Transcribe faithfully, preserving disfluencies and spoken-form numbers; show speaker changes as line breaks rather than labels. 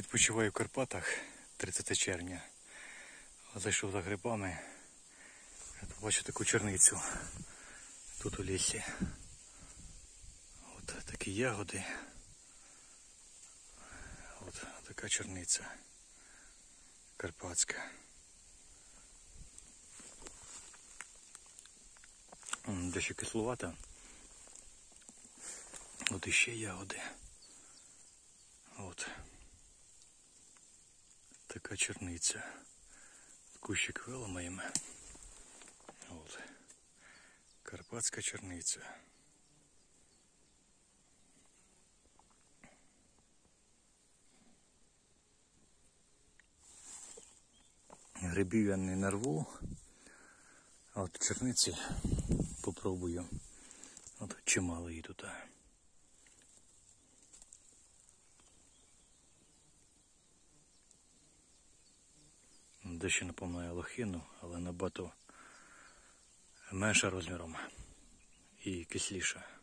Відпочиваю в Карпатах тридцяте червня. Зайшов за грибами. Бачу таку черницю тут у лісі. От такі ягоди. От така черниця карпатська. Дещо кисловата. От іще ягоди. От. Така черниця. Кущик виламаємо. От. Карпатська черниця. Грибів я не нарву. А от черниці попробую. От чимало її тут. Дещо напоминає лохину, але набагато менша розміром і кисліша.